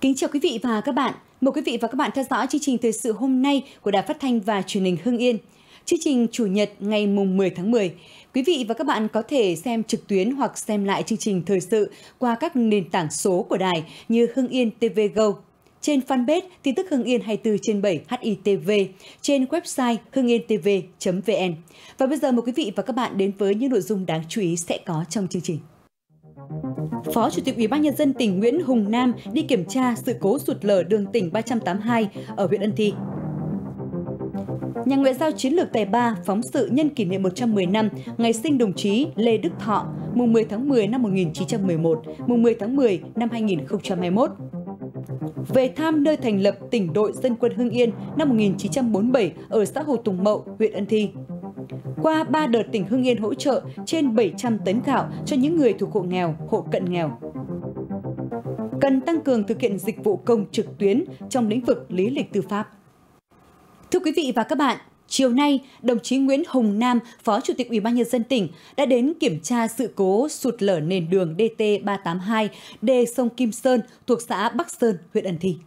Kính chào quý vị và các bạn. Mời quý vị và các bạn theo dõi chương trình thời sự hôm nay của Đài Phát thanh và Truyền hình Hưng Yên. Chương trình Chủ nhật ngày 10 tháng 10. Quý vị và các bạn có thể xem trực tuyến hoặc xem lại chương trình thời sự qua các nền tảng số của đài như Hưng Yên TV Go, trên fanpage tin tức Hưng Yên 24/7 HITV, trên website hưng-yên-tv.vn. Và bây giờ mời quý vị và các bạn đến với những nội dung đáng chú ý sẽ có trong chương trình. Phó Chủ tịch Ủy ban Nhân dân tỉnh Nguyễn Hùng Nam đi kiểm tra sự cố sụt lở đường tỉnh 382 ở huyện Ân Thi. Nhà ngoại giao chiến lược tài ba phóng sự nhân kỷ niệm 110 năm ngày sinh đồng chí Lê Đức Thọ, mùng 10 tháng 10 năm 1911, mùng 10 tháng 10 năm 2021. Về thăm nơi thành lập tỉnh đội Dân quân Hưng Yên năm 1947 ở xã Hồ Tùng Mậu, huyện Ân Thi. Qua 3 đợt tỉnh Hưng Yên hỗ trợ trên 700 tấn gạo cho những người thuộc hộ nghèo, hộ cận nghèo. Cần tăng cường thực hiện dịch vụ công trực tuyến trong lĩnh vực lý lịch tư pháp. Thưa quý vị và các bạn, chiều nay, đồng chí Nguyễn Hùng Nam, Phó Chủ tịch Ủy ban Nhân dân tỉnh đã đến kiểm tra sự cố sụt lở nền đường DT382 đê sông Kim Sơn thuộc xã Bắc Sơn, huyện Ân Thi.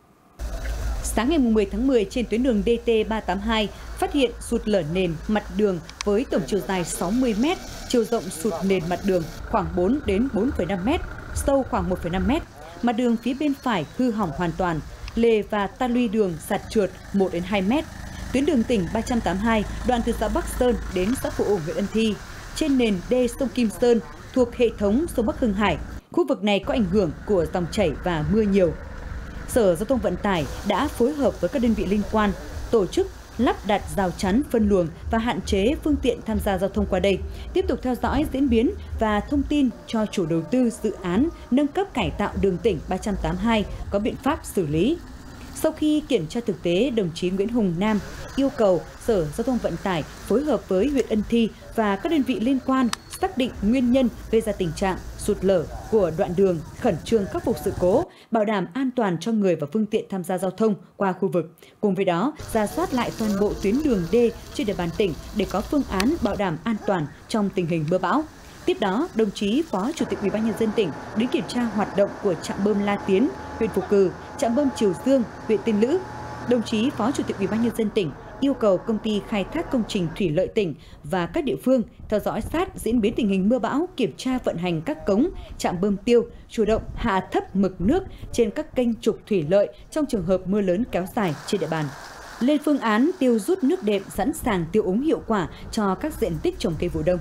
Sáng ngày 10 tháng 10 trên tuyến đường DT382 phát hiện sụt lở nền mặt đường với tổng chiều dài 60 m, chiều rộng sụt nền mặt đường khoảng 4 đến 4,5 m, sâu khoảng 1,5 m. Mặt đường phía bên phải hư hỏng hoàn toàn, lề và ta luy đường sạt trượt 1 đến 2 m. Tuyến đường tỉnh 382 đoạn từ xã Bắc Sơn đến xã Phù Ủng, huyện Ân Thi trên nền đê sông Kim Sơn thuộc hệ thống sông Bắc Hưng Hải. Khu vực này có ảnh hưởng của dòng chảy và mưa nhiều. Sở Giao thông Vận tải đã phối hợp với các đơn vị liên quan tổ chức lắp đặt rào chắn phân luồng và hạn chế phương tiện tham gia giao thông qua đây, tiếp tục theo dõi diễn biến và thông tin cho chủ đầu tư dự án nâng cấp cải tạo đường tỉnh 382 có biện pháp xử lý. Sau khi kiểm tra thực tế, đồng chí Nguyễn Hùng Nam yêu cầu Sở Giao thông Vận tải phối hợp với huyện Ân Thi và các đơn vị liên quan xác định nguyên nhân gây ra tình trạng sụt lở của đoạn đường, khẩn trương khắc phục sự cố, bảo đảm an toàn cho người và phương tiện tham gia giao thông qua khu vực. Cùng với đó, rà soát lại toàn bộ tuyến đường D trên địa bàn tỉnh để có phương án bảo đảm an toàn trong tình hình mưa bão. Tiếp đó, đồng chí Phó Chủ tịch Ủy ban Nhân dân tỉnh đến kiểm tra hoạt động của trạm bơm La Tiến, huyện Phù Cừ, trạm bơm Triều Dương, huyện Tiên Lữ. Đồng chí Phó Chủ tịch Ủy ban Nhân dân tỉnh yêu cầu công ty khai thác công trình thủy lợi tỉnh và các địa phương theo dõi sát diễn biến tình hình mưa bão, kiểm tra vận hành các cống, trạm bơm tiêu, chủ động hạ thấp mực nước trên các kênh trục thủy lợi trong trường hợp mưa lớn kéo dài trên địa bàn. Lên phương án tiêu rút nước đệm sẵn sàng tiêu úng hiệu quả cho các diện tích trồng cây vụ đông.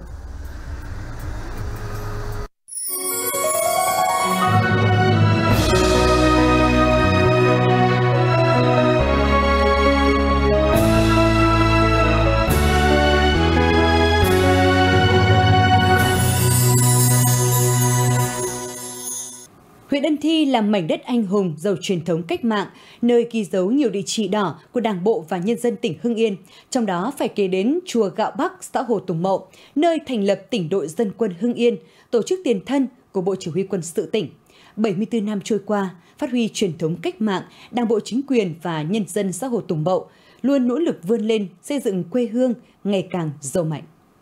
Huyện Ân Thi là mảnh đất anh hùng giàu truyền thống cách mạng, nơi ghi dấu nhiều địa chỉ đỏ của Đảng bộ và nhân dân tỉnh Hưng Yên. Trong đó phải kể đến chùa Gạo Bắc, xã Hồ Tùng Mậu, nơi thành lập tỉnh đội Dân quân Hưng Yên, tổ chức tiền thân của Bộ Chỉ huy Quân sự tỉnh. 74 năm trôi qua, phát huy truyền thống cách mạng, Đảng bộ, chính quyền và nhân dân xã Hồ Tùng Mậu luôn nỗ lực vươn lên xây dựng quê hương ngày càng giàu mạnh.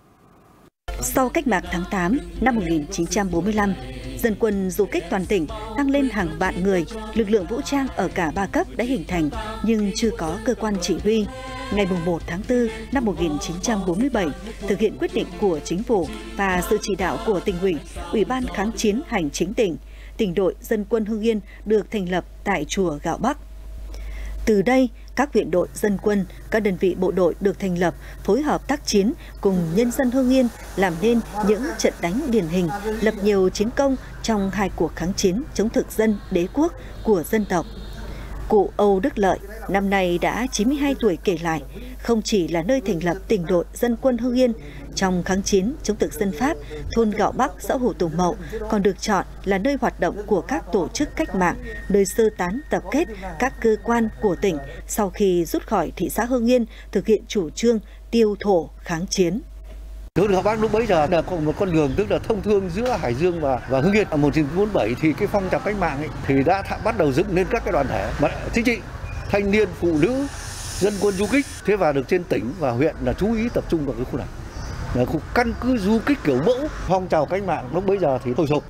Sau cách mạng tháng 8 năm 1945, dân quân du kích toàn tỉnh tăng lên hàng vạn người, lực lượng vũ trang ở cả ba cấp đã hình thành nhưng chưa có cơ quan chỉ huy. Ngày 1 tháng 4 năm 1947, thực hiện quyết định của chính phủ và sự chỉ đạo của tỉnh ủy, Ủy ban kháng chiến hành chính tỉnh, tỉnh đội Dân quân Hưng Yên được thành lập tại chùa Gạo Bắc. Từ đây, các huyện đội dân quân, các đơn vị bộ đội được thành lập, phối hợp tác chiến cùng nhân dân Hưng Yên làm nên những trận đánh điển hình, lập nhiều chiến công trong 2 cuộc kháng chiến chống thực dân đế quốc của dân tộc. Cụ Âu Đức Lợi năm nay đã 92 tuổi kể lại, không chỉ là nơi thành lập tỉnh đội Dân quân Hưng Yên trong kháng chiến chống thực dân Pháp, thôn Gạo Bắc, xã Hồ Tùng Mậu còn được chọn là nơi hoạt động của các tổ chức cách mạng, nơi sơ tán tập kết các cơ quan của tỉnh sau khi rút khỏi thị xã Hưng Yên thực hiện chủ trương tiêu thổ kháng chiến. Thôn Gạo Bắc lúc bấy giờ là có một con đường tức là thông thương giữa Hải Dương và Hưng Yên. Ở 1947 thì cái phong trào cách mạng ấy, thì đã bắt đầu dựng lên các cái đoàn thể chính trị, thanh niên, phụ nữ, dân quân du kích. Thế và được trên tỉnh và huyện là chú ý tập trung vào cái khu này. Là khu căn cứ du kích kiểu mẫu, phong trào cách mạng lúc bấy giờ thì sôi sục.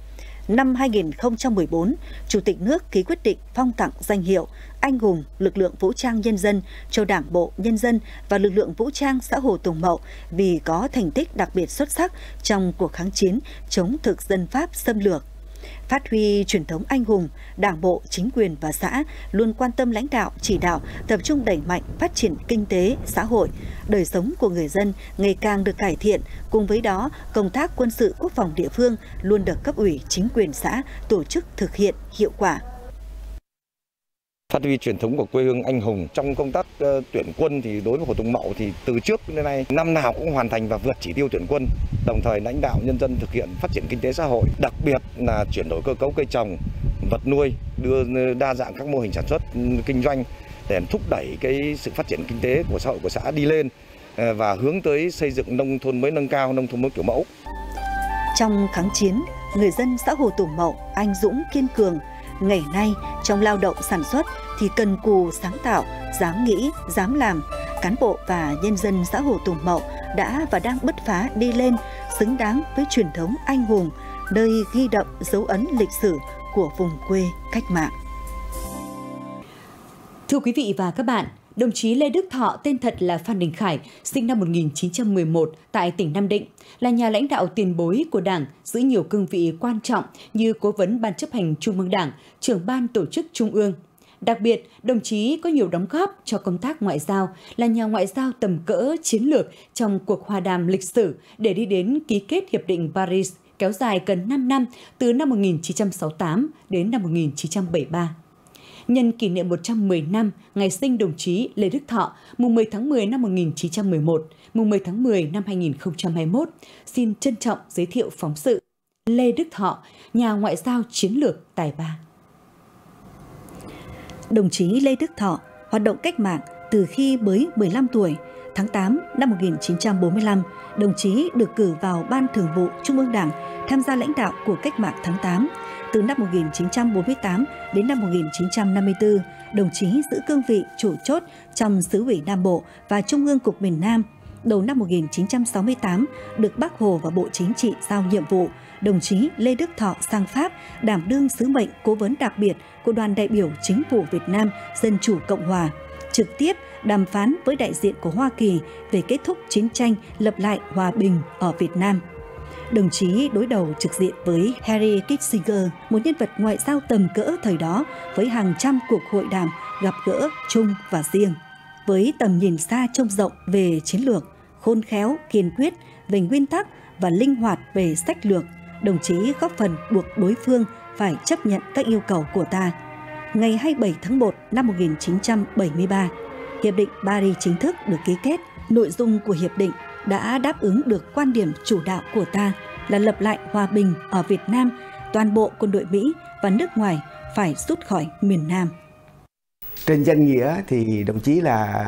năm 2014, Chủ tịch nước ký quyết định phong tặng danh hiệu Anh hùng lực lượng vũ trang nhân dân cho Đảng bộ, nhân dân và lực lượng vũ trang xã Hồ Tùng Mậu vì có thành tích đặc biệt xuất sắc trong cuộc kháng chiến chống thực dân Pháp xâm lược. Phát huy truyền thống anh hùng, Đảng bộ, chính quyền và xã luôn quan tâm lãnh đạo, chỉ đạo, tập trung đẩy mạnh phát triển kinh tế, xã hội, đời sống của người dân ngày càng được cải thiện. Cùng với đó, công tác quân sự quốc phòng địa phương luôn được cấp ủy, chính quyền xã tổ chức thực hiện hiệu quả. Phát huy truyền thống của quê hương anh hùng trong công tác tuyển quân thì đối với Hồ Tùng Mậu thì từ trước đến nay năm nào cũng hoàn thành và vượt chỉ tiêu tuyển quân, đồng thời lãnh đạo nhân dân thực hiện phát triển kinh tế xã hội, đặc biệt là chuyển đổi cơ cấu cây trồng, vật nuôi, đưa đa dạng các mô hình sản xuất kinh doanh để thúc đẩy cái sự phát triển kinh tế của xã hội của xã đi lên và hướng tới xây dựng nông thôn mới nâng cao, nông thôn mới kiểu mẫu. Trong kháng chiến, người dân xã Hồ Tùng Mậu anh dũng kiên cường. Ngày nay, trong lao động sản xuất thì cần cù sáng tạo, dám nghĩ, dám làm. Cán bộ và nhân dân xã Hồ Tùng Mậu đã và đang bứt phá đi lên, xứng đáng với truyền thống anh hùng, nơi ghi đậm dấu ấn lịch sử của vùng quê cách mạng. Thưa quý vị và các bạn, đồng chí Lê Đức Thọ, tên thật là Phan Đình Khải, sinh năm 1911 tại tỉnh Nam Định, là nhà lãnh đạo tiền bối của Đảng, giữ nhiều cương vị quan trọng như Cố vấn Ban chấp hành Trung ương Đảng, trưởng Ban Tổ chức Trung ương. Đặc biệt, đồng chí có nhiều đóng góp cho công tác ngoại giao, là nhà ngoại giao tầm cỡ chiến lược trong cuộc hòa đàm lịch sử để đi đến ký kết Hiệp định Paris kéo dài gần 5 năm, từ năm 1968 đến năm 1973. Nhân kỷ niệm 110 năm ngày sinh đồng chí Lê Đức Thọ, mùng 10 tháng 10 năm 1911, mùng 10 tháng 10 năm 2021, xin trân trọng giới thiệu phóng sự Lê Đức Thọ, nhà ngoại giao chiến lược tài ba. Đồng chí Lê Đức Thọ hoạt động cách mạng từ khi mới 15 tuổi. Tháng 8 năm 1945, đồng chí được cử vào Ban Thường vụ Trung ương Đảng, tham gia lãnh đạo của cách mạng tháng 8. Từ năm 1948 đến năm 1954, đồng chí giữ cương vị chủ chốt trong Xứ ủy Nam Bộ và Trung ương Cục miền Nam. Đầu năm 1968, được Bác Hồ và Bộ Chính trị giao nhiệm vụ, đồng chí Lê Đức Thọ sang Pháp đảm đương sứ mệnh cố vấn đặc biệt của đoàn đại biểu Chính phủ Việt Nam Dân chủ Cộng hòa, trực tiếp đàm phán với đại diện của Hoa Kỳ về kết thúc chiến tranh, lập lại hòa bình ở Việt Nam. Đồng chí đối đầu trực diện với Henry Kissinger, một nhân vật ngoại giao tầm cỡ thời đó, với hàng trăm cuộc hội đàm, gặp gỡ chung và riêng. Với tầm nhìn xa trông rộng về chiến lược, khôn khéo, kiên quyết về nguyên tắc và linh hoạt về sách lược, đồng chí góp phần buộc đối phương phải chấp nhận các yêu cầu của ta. Ngày 27 tháng 1 năm 1973, Hiệp định Paris chính thức được ký kết. Nội dung của hiệp định đã đáp ứng được quan điểm chủ đạo của ta là lập lại hòa bình ở Việt Nam, toàn bộ quân đội Mỹ và nước ngoài phải rút khỏi miền Nam. Trên danh nghĩa thì đồng chí là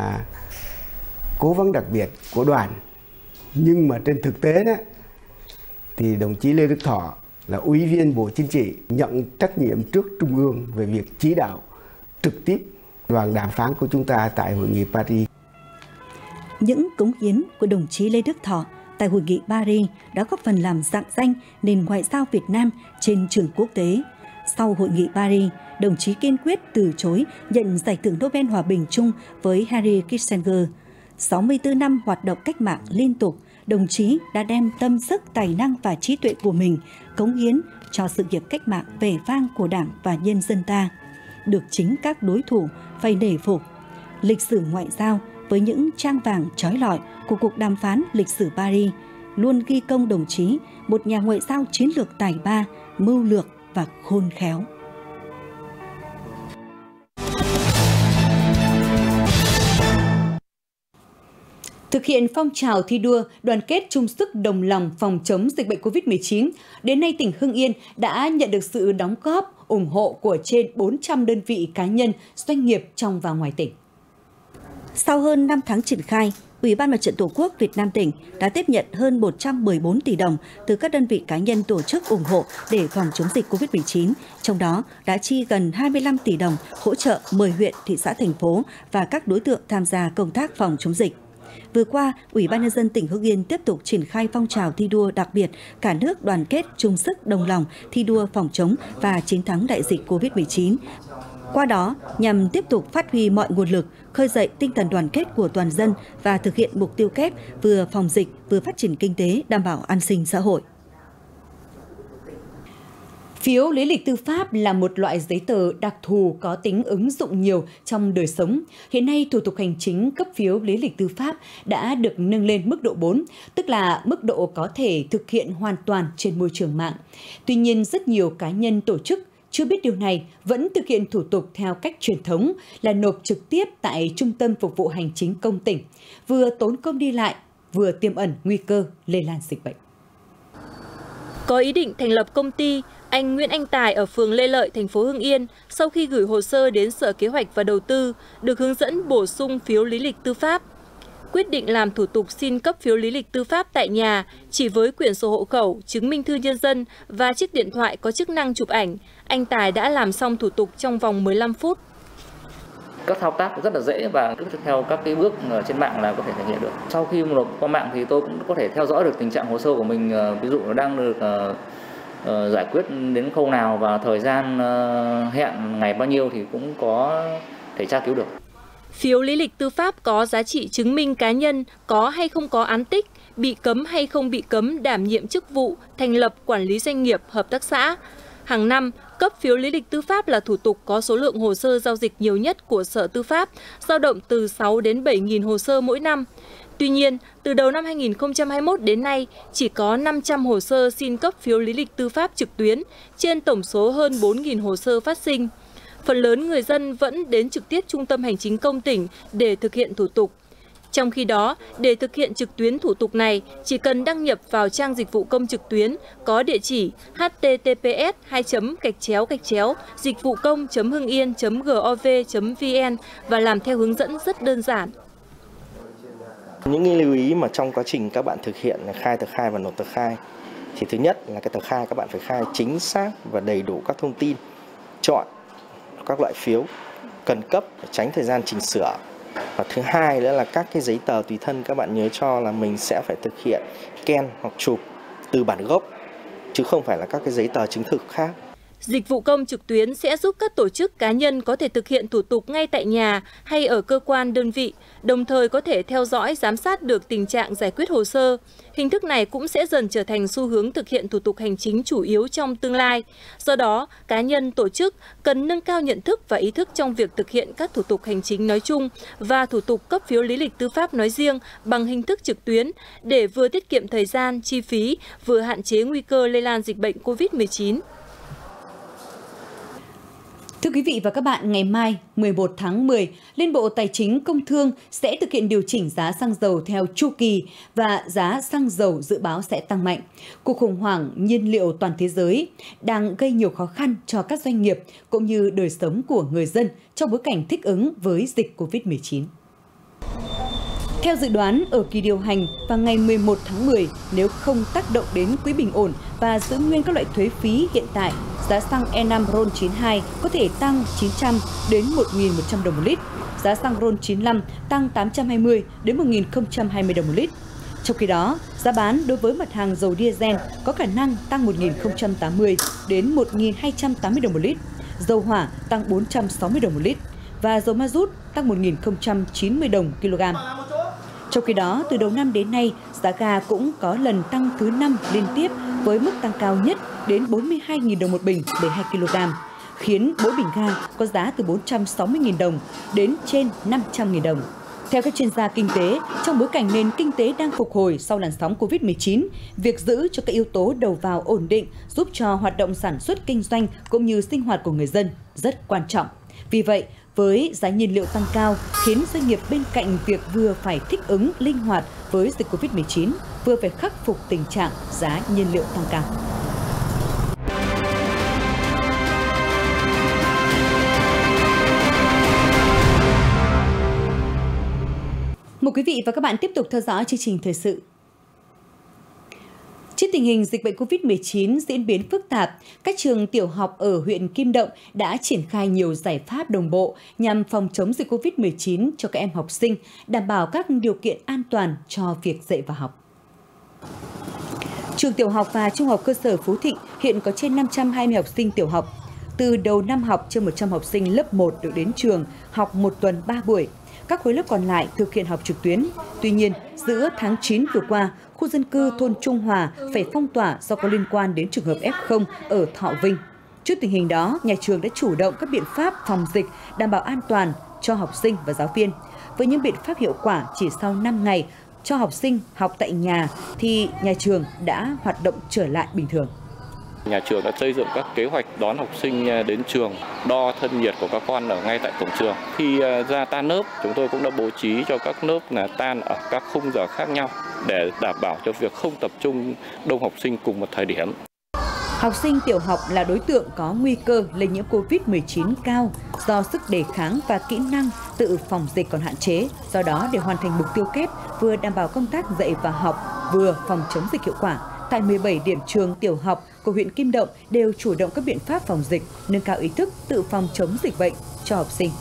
cố vấn đặc biệt của đoàn, nhưng mà trên thực tế đó, thì đồng chí Lê Đức Thọ là Ủy viên Bộ Chính trị, nhận trách nhiệm trước Trung ương về việc chỉ đạo trực tiếp đoàn đàm phán của chúng ta tại Hội nghị Paris. Những cống hiến của đồng chí Lê Đức Thọ tại Hội nghị Paris đã góp phần làm rạng danh nền ngoại giao Việt Nam trên trường quốc tế. Sau Hội nghị Paris, đồng chí kiên quyết từ chối nhận giải thưởng Nobel Hòa bình chung với Henry Kissinger. 64 năm hoạt động cách mạng liên tục, đồng chí đã đem tâm sức, tài năng và trí tuệ của mình cống hiến cho sự nghiệp cách mạng vẻ vang của Đảng và nhân dân ta, được chính các đối thủ phải nể phục. Lịch sử ngoại giao với những trang vàng trói lọi của cuộc đàm phán lịch sử Paris luôn ghi công đồng chí một nhà ngoại giao chiến lược tài ba, mưu lược và khôn khéo. Thực hiện phong trào thi đua đoàn kết chung sức đồng lòng phòng chống dịch bệnh COVID-19, đến nay tỉnh Hưng Yên đã nhận được sự đóng góp, ủng hộ của trên 400 đơn vị cá nhân, doanh nghiệp trong và ngoài tỉnh. Sau hơn 5 tháng triển khai, Ủy ban Mặt trận Tổ quốc Việt Nam tỉnh đã tiếp nhận hơn 114 tỷ đồng từ các đơn vị cá nhân tổ chức ủng hộ để phòng chống dịch COVID-19, trong đó đã chi gần 25 tỷ đồng hỗ trợ 10 huyện, thị xã, thành phố và các đối tượng tham gia công tác phòng chống dịch. Vừa qua, Ủy ban Nhân dân tỉnh Hưng Yên tiếp tục triển khai phong trào thi đua đặc biệt cả nước đoàn kết chung sức đồng lòng thi đua phòng chống và chiến thắng đại dịch COVID-19. Qua đó, nhằm tiếp tục phát huy mọi nguồn lực, khơi dậy tinh thần đoàn kết của toàn dân và thực hiện mục tiêu kép vừa phòng dịch, vừa phát triển kinh tế, đảm bảo an sinh xã hội. Phiếu lý lịch tư pháp là một loại giấy tờ đặc thù có tính ứng dụng nhiều trong đời sống. Hiện nay, thủ tục hành chính cấp phiếu lý lịch tư pháp đã được nâng lên mức độ 4, tức là mức độ có thể thực hiện hoàn toàn trên môi trường mạng. Tuy nhiên, rất nhiều cá nhân tổ chức chưa biết điều này vẫn thực hiện thủ tục theo cách truyền thống là nộp trực tiếp tại Trung tâm Phục vụ Hành chính công tỉnh, vừa tốn công đi lại, vừa tiềm ẩn nguy cơ lây lan dịch bệnh. Có ý định thành lập công ty, anh Nguyễn Anh Tài ở phường Lê Lợi, thành phố Hưng Yên, sau khi gửi hồ sơ đến Sở Kế hoạch và Đầu tư, được hướng dẫn bổ sung phiếu lý lịch tư pháp. Quyết định làm thủ tục xin cấp phiếu lý lịch tư pháp tại nhà chỉ với quyển sổ hộ khẩu, chứng minh thư nhân dân và chiếc điện thoại có chức năng chụp ảnh, anh Tài đã làm xong thủ tục trong vòng 15 phút. Các thao tác rất là dễ và cứ theo các cái bước trên mạng là có thể thực hiện được. Sau khi nộp qua mạng thì tôi cũng có thể theo dõi được tình trạng hồ sơ của mình, ví dụ nó đang được giải quyết đến khâu nào và thời gian hẹn ngày bao nhiêu thì cũng có thể tra cứu được. Phiếu lý lịch tư pháp có giá trị chứng minh cá nhân có hay không có án tích, bị cấm hay không bị cấm đảm nhiệm chức vụ, thành lập quản lý doanh nghiệp, hợp tác xã. Hàng năm, cấp phiếu lý lịch tư pháp là thủ tục có số lượng hồ sơ giao dịch nhiều nhất của Sở Tư pháp, dao động từ 6 đến 7.000 hồ sơ mỗi năm. Tuy nhiên, từ đầu năm 2021 đến nay, chỉ có 500 hồ sơ xin cấp phiếu lý lịch tư pháp trực tuyến trên tổng số hơn 4.000 hồ sơ phát sinh. Phần lớn người dân vẫn đến trực tiếp Trung tâm Hành chính công tỉnh để thực hiện thủ tục. Trong khi đó, để thực hiện trực tuyến thủ tục này, chỉ cần đăng nhập vào trang dịch vụ công trực tuyến có địa chỉ https://dịch-vụ-công.hưng-yên.gov.vn và làm theo hướng dẫn rất đơn giản. Những lưu ý mà trong quá trình các bạn thực hiện khai tờ khai và nộp tờ khai thì thứ nhất là cái tờ khai các bạn phải khai chính xác và đầy đủ các thông tin, chọn các loại phiếu cần cấp để tránh thời gian chỉnh sửa. Và thứ hai nữa là các cái giấy tờ tùy thân các bạn nhớ cho là mình sẽ phải thực hiện scan hoặc chụp từ bản gốc chứ không phải là các cái giấy tờ chứng thực khác. Dịch vụ công trực tuyến sẽ giúp các tổ chức cá nhân có thể thực hiện thủ tục ngay tại nhà hay ở cơ quan đơn vị, đồng thời có thể theo dõi, giám sát được tình trạng giải quyết hồ sơ. Hình thức này cũng sẽ dần trở thành xu hướng thực hiện thủ tục hành chính chủ yếu trong tương lai. Do đó, cá nhân, tổ chức cần nâng cao nhận thức và ý thức trong việc thực hiện các thủ tục hành chính nói chung và thủ tục cấp phiếu lý lịch tư pháp nói riêng bằng hình thức trực tuyến để vừa tiết kiệm thời gian, chi phí, vừa hạn chế nguy cơ lây lan dịch bệnh COVID-19. Thưa quý vị và các bạn, ngày mai 11 tháng 10, Liên Bộ Tài chính Công Thương sẽ thực hiện điều chỉnh giá xăng dầu theo chu kỳ và giá xăng dầu dự báo sẽ tăng mạnh. Cuộc khủng hoảng nhiên liệu toàn thế giới đang gây nhiều khó khăn cho các doanh nghiệp cũng như đời sống của người dân trong bối cảnh thích ứng với dịch COVID-19. Theo dự đoán, ở kỳ điều hành vào ngày 11 tháng 10, nếu không tác động đến quỹ bình ổn và giữ nguyên các loại thuế phí hiện tại, giá xăng E5 RON92 có thể tăng 900 đến 1.100 đồng một lít, giá xăng RON95 tăng 820 đến 1.020 đồng một lít. Trong khi đó, giá bán đối với mặt hàng dầu diesel có khả năng tăng 1.080 đến 1.280 đồng một lít, dầu hỏa tăng 460 đồng một lít và dầu ma rút tăng 1.090 đồng kg. Trong khi đó, từ đầu năm đến nay, giá ga cũng có lần tăng thứ 5 liên tiếp với mức tăng cao nhất đến 42.000 đồng một bình để 2 kg, khiến mỗi bình ga có giá từ 460.000 đồng đến trên 500.000 đồng. Theo các chuyên gia kinh tế, trong bối cảnh nền kinh tế đang phục hồi sau làn sóng Covid-19, việc giữ cho các yếu tố đầu vào ổn định giúp cho hoạt động sản xuất kinh doanh cũng như sinh hoạt của người dân rất quan trọng. Vì vậy, với giá nhiên liệu tăng cao khiến doanh nghiệp bên cạnh việc vừa phải thích ứng linh hoạt với dịch Covid-19, vừa phải khắc phục tình trạng giá nhiên liệu tăng cao. Mời quý vị và các bạn tiếp tục theo dõi chương trình thời sự. Trước tình hình dịch bệnh COVID-19 diễn biến phức tạp, các trường tiểu học ở huyện Kim Động đã triển khai nhiều giải pháp đồng bộ nhằm phòng chống dịch COVID-19 cho các em học sinh, đảm bảo các điều kiện an toàn toàn cho việc dạy và học. Trường tiểu học và trung học cơ sở Phú Thịnh hiện có trên 520 học sinh tiểu học. Từ đầu năm học, trên 100 học sinh lớp 1 được đến trường học 1 tuần 3 buổi. Các khối lớp còn lại thực hiện học trực tuyến. Tuy nhiên, giữa tháng 9 vừa qua, khu dân cư thôn Trung Hòa phải phong tỏa do có liên quan đến trường hợp F0 ở Thọ Vinh. Trước tình hình đó, nhà trường đã chủ động các biện pháp phòng dịch, đảm bảo an toàn cho học sinh và giáo viên. Với những biện pháp hiệu quả, chỉ sau 5 ngày cho học sinh học tại nhà thì nhà trường đã hoạt động trở lại bình thường. Nhà trường đã xây dựng các kế hoạch đón học sinh đến trường, đo thân nhiệt của các con ở ngay tại cổng trường. Khi ra tan lớp, chúng tôi cũng đã bố trí cho các lớp là tan ở các khung giờ khác nhau để đảm bảo cho việc không tập trung đông học sinh cùng một thời điểm. Học sinh tiểu học là đối tượng có nguy cơ lây nhiễm COVID-19 cao do sức đề kháng và kỹ năng tự phòng dịch còn hạn chế. Do đó, để hoàn thành mục tiêu kép vừa đảm bảo công tác dạy và học, vừa phòng chống dịch hiệu quả, tại 17 điểm trường tiểu học của huyện Kim Động đều chủ động các biện pháp phòng dịch, nâng cao ý thức tự phòng chống dịch bệnh cho học sinh.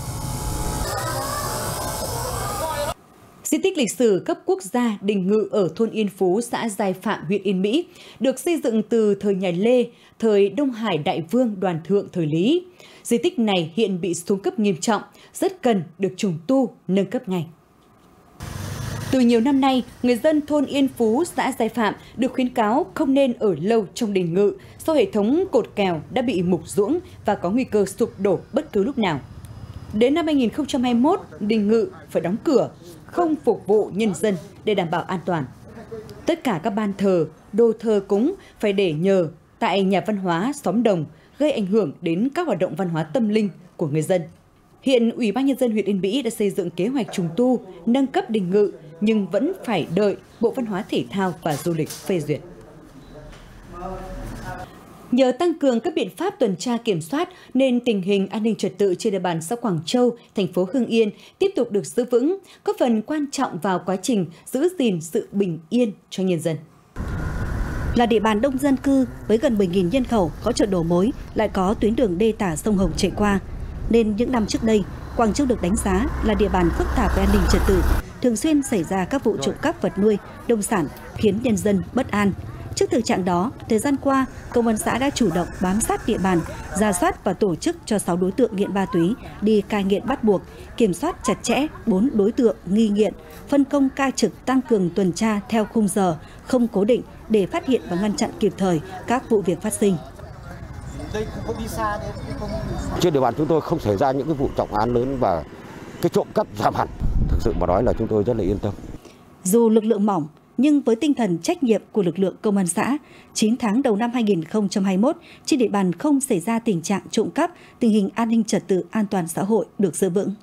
Di tích lịch sử cấp quốc gia Đình Ngự ở thôn Yên Phú, xã Giai Phạm, huyện Yên Mỹ, được xây dựng từ thời nhà Lê, thời Đông Hải Đại Vương Đoàn Thượng thời Lý. Di tích này hiện bị xuống cấp nghiêm trọng, rất cần được trùng tu, nâng cấp ngay. Từ nhiều năm nay, người dân thôn Yên Phú, xã Giai Phạm được khuyến cáo không nên ở lâu trong đình ngự do hệ thống cột kèo đã bị mục ruỗng và có nguy cơ sụp đổ bất cứ lúc nào. Đến năm 2021, đình ngự phải đóng cửa, không phục vụ nhân dân để đảm bảo an toàn. Tất cả các ban thờ, đồ thờ cúng phải để nhờ tại nhà văn hóa xóm đồng, gây ảnh hưởng đến các hoạt động văn hóa tâm linh của người dân. Hiện Ủy ban Nhân dân huyện Yên Mỹ đã xây dựng kế hoạch trùng tu, nâng cấp đình ngự nhưng vẫn phải đợi Bộ Văn hóa Thể thao và Du lịch phê duyệt. Nhờ tăng cường các biện pháp tuần tra kiểm soát nên tình hình an ninh trật tự trên địa bàn xã Quảng Châu, thành phố Hưng Yên tiếp tục được giữ vững, góp phần quan trọng vào quá trình giữ gìn sự bình yên cho nhân dân. Là địa bàn đông dân cư với gần 10.000 nhân khẩu, có chợ đầu mối, lại có tuyến đường đê tả sông Hồng chảy qua, nên những năm trước đây, Quảng Châu được đánh giá là địa bàn phức tạp về an ninh trật tự, thường xuyên xảy ra các vụ trộm cắp vật nuôi, nông sản khiến nhân dân bất an. Trước thực trạng đó, thời gian qua, Công an xã đã chủ động bám sát địa bàn, rà soát và tổ chức cho 6 đối tượng nghiện ma túy đi cai nghiện bắt buộc, kiểm soát chặt chẽ 4 đối tượng nghi nghiện, phân công ca trực tăng cường tuần tra theo khung giờ, không cố định để phát hiện và ngăn chặn kịp thời các vụ việc phát sinh. Trên địa bàn chúng tôi không xảy ra những cái vụ trọng án lớn và cái trộm cắp giảm hẳn. Thực sự mà nói là chúng tôi rất là yên tâm. Dù lực lượng mỏng, nhưng với tinh thần trách nhiệm của lực lượng công an xã, 9 tháng đầu năm 2021, trên địa bàn không xảy ra tình trạng trộm cắp, tình hình an ninh trật tự an toàn xã hội được giữ vững.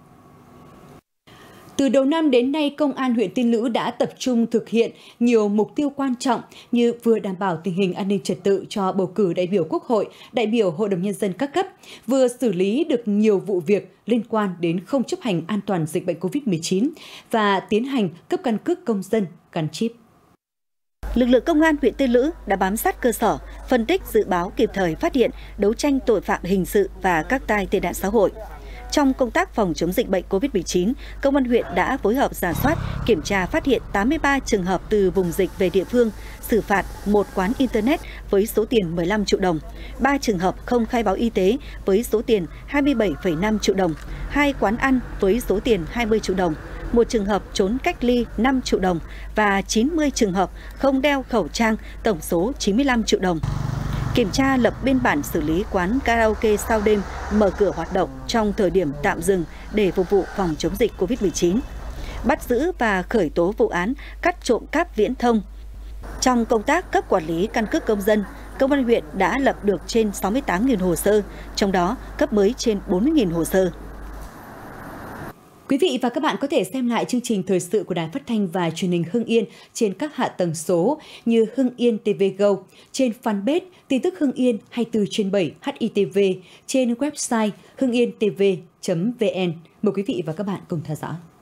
Từ đầu năm đến nay, Công an huyện Tiên Lữ đã tập trung thực hiện nhiều mục tiêu quan trọng như vừa đảm bảo tình hình an ninh trật tự cho bầu cử đại biểu Quốc hội, đại biểu Hội đồng Nhân dân các cấp, vừa xử lý được nhiều vụ việc liên quan đến không chấp hành an toàn dịch bệnh COVID-19 và tiến hành cấp căn cước công dân gắn chip. Lực lượng công an huyện Tiên Lữ đã bám sát cơ sở, phân tích, dự báo kịp thời phát hiện, đấu tranh tội phạm hình sự và các tai tệ nạn xã hội. Trong công tác phòng chống dịch bệnh COVID-19, Công an huyện đã phối hợp rà soát, kiểm tra phát hiện 83 trường hợp từ vùng dịch về địa phương, xử phạt 1 quán Internet với số tiền 15 triệu đồng, 3 trường hợp không khai báo y tế với số tiền 27,5 triệu đồng, 2 quán ăn với số tiền 20 triệu đồng, 1 trường hợp trốn cách ly 5 triệu đồng và 90 trường hợp không đeo khẩu trang, tổng số 95 triệu đồng. Kiểm tra lập biên bản xử lý quán karaoke sau đêm mở cửa hoạt động trong thời điểm tạm dừng để phục vụ phòng chống dịch COVID-19. Bắt giữ và khởi tố vụ án cắt trộm cáp viễn thông. Trong công tác cấp quản lý căn cước công dân, Công an huyện đã lập được trên 68.000 hồ sơ, trong đó cấp mới trên 40.000 hồ sơ. Quý vị và các bạn có thể xem lại chương trình thời sự của Đài Phát thanh và Truyền hình Hưng Yên trên các hạ tầng số như Hưng Yên TV Go, trên fanpage tin tức Hưng Yên 24/7 HITV, trên website hưng yên tv.vn. Mời quý vị và các bạn cùng theo dõi.